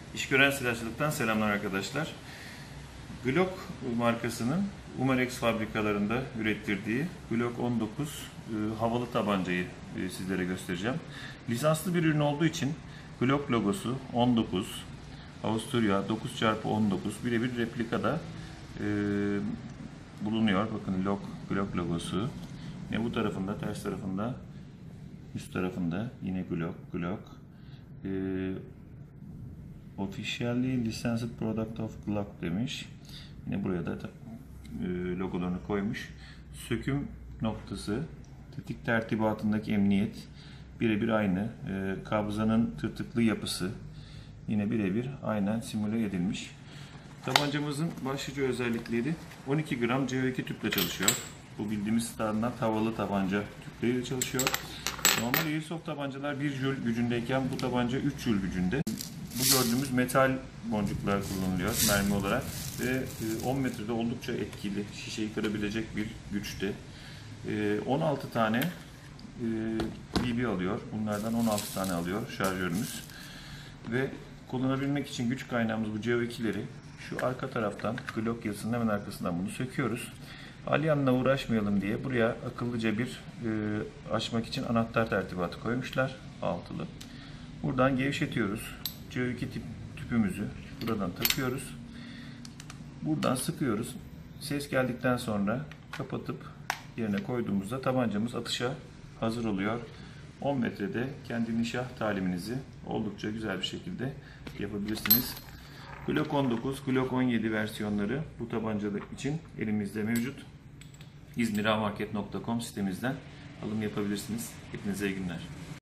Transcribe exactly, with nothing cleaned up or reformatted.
İşgören Silahçılık'tan selamlar arkadaşlar. Glock markasının Umarex fabrikalarında ürettirdiği Glock on dokuz e, havalı tabancayı e, sizlere göstereceğim. Lisanslı bir ürün olduğu için Glock logosu on dokuz, Avusturya dokuz çarpı on dokuz birebir replikada e, bulunuyor. Bakın Glock, Glock logosu. Yine bu tarafında, ters tarafında, üst tarafında yine Glock, Glock. E, Officially Licensed Product of Glock demiş. Yine buraya da e, logolarını koymuş. Söküm noktası, tetik tertibatındaki emniyet birebir aynı. E, kabzanın tırtıklı yapısı yine birebir aynen simüle edilmiş. Tabancamızın başlıca özellikleri on iki gram C O iki tüple çalışıyor. Bu bildiğimiz standart havalı tabanca tüpleriyle çalışıyor. Normal Airsoft tabancalar bir jül gücündeyken bu tabanca üç jül gücünde. Bu gördüğümüz metal boncuklar kullanılıyor mermi olarak ve on metrede oldukça etkili, şişeyi kırabilecek bir güçte. on altı tane B B alıyor. Bunlardan on altı tane alıyor şarjörümüz. Ve kullanabilmek için güç kaynağımız bu C O iki'leri şu arka taraftan Glock yazısının hemen arkasından bunu söküyoruz. Alyanla uğraşmayalım diye buraya akıllıca bir e, açmak için anahtar tertibatı koymuşlar, altılı. Buradan gevşetiyoruz. C O iki tip tüpümüzü buradan takıyoruz. Buradan sıkıyoruz. Ses geldikten sonra kapatıp yerine koyduğumuzda tabancamız atışa hazır oluyor. on metrede kendi nişah taliminizi oldukça güzel bir şekilde yapabilirsiniz. Glock on dokuz, Glock on yedi versiyonları bu tabancalar için elimizde mevcut. İzmir A Market nokta com sitemizden alım yapabilirsiniz. Hepinize iyi günler.